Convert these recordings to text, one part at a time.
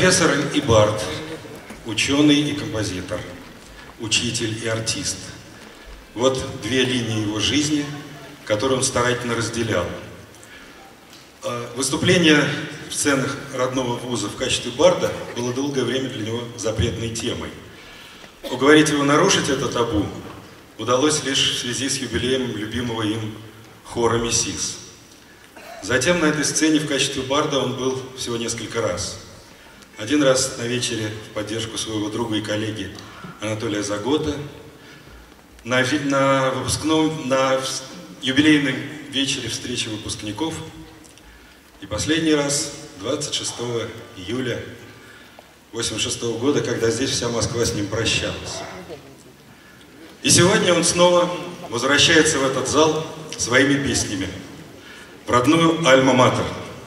Профессор и бард, ученый и композитор, учитель и артист. Вот две линии его жизни, которые он старательно разделял. Выступление в сценах родного вуза в качестве барда было долгое время для него запретной темой. Уговорить его нарушить это табу удалось лишь в связи с юбилеем любимого им хора «Миссис». Затем на этой сцене в качестве барда он был всего несколько раз. Один раз на вечере в поддержку своего друга и коллеги Анатолия Загота, на юбилейном вечере встречи выпускников, и последний раз 26 июля 1986 года, когда здесь вся Москва с ним прощалась. И сегодня он снова возвращается в этот зал своими песнями в родную Альма-Матер.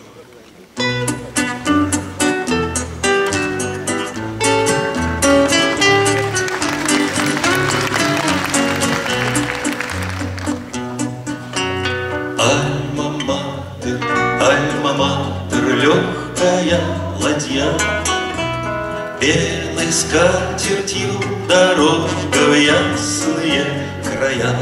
Альма-Матер, Альма-Матер, легкая ладья, белой скатертью дорога в ясные края.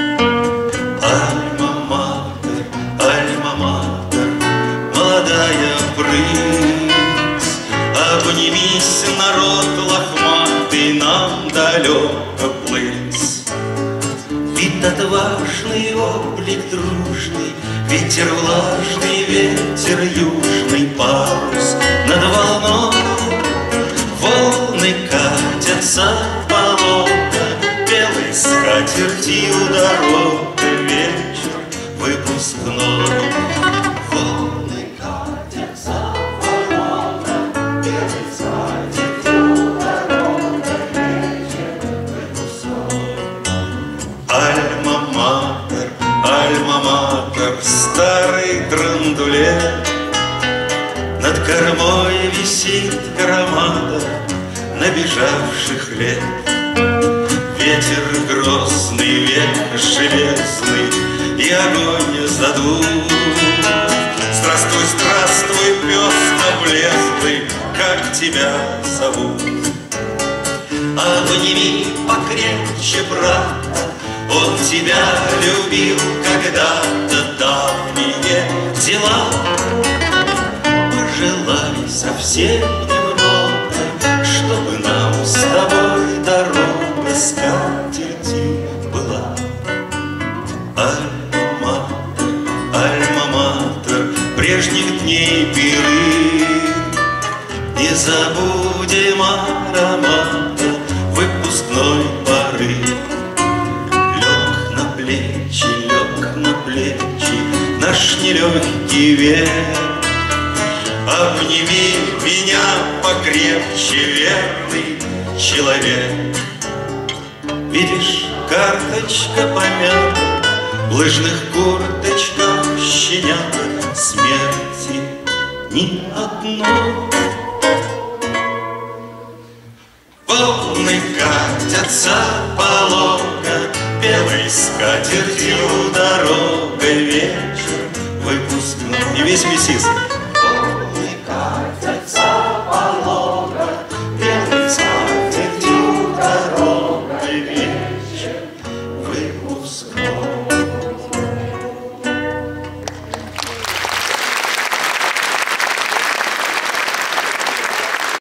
Альма-Матер, Альма-Матер, молодая прыть, обнимись, народ лохматый, нам далеко плыть. Вид отважный, облик дружный, ветер влажный, ветер южный, парус над волной. Волны катятся полога, белой скатертью дорога, вечер выпускной. Волны катятся полога, белой скатертью дорога, вечер выпускной. Альма-Матер, Альма-Матер, старый драндулет, над кормой висит громада набежавших лет. Ветер грозный, век железный, и огонь задул. Здравствуй, здравствуй, пес облезлый, как тебя зовут? Обними покрепче брата, он тебя любил когда-то, давние дела. Желай совсем немного, чтобы нам с тобой дорога скатертью была. Альма-Матер, Альма-Матер, прежних дней пиры, не забудем аромата выпускной поры. Лег на плечи наш нелегкий век. Обними меня покрепче, верный человек. Видишь, карточка помята, в лыжных курточках щенята, смерти ни одной. Волны катятся полога, белой скатертью дорога, вечер выпускной. И весь «Миссис».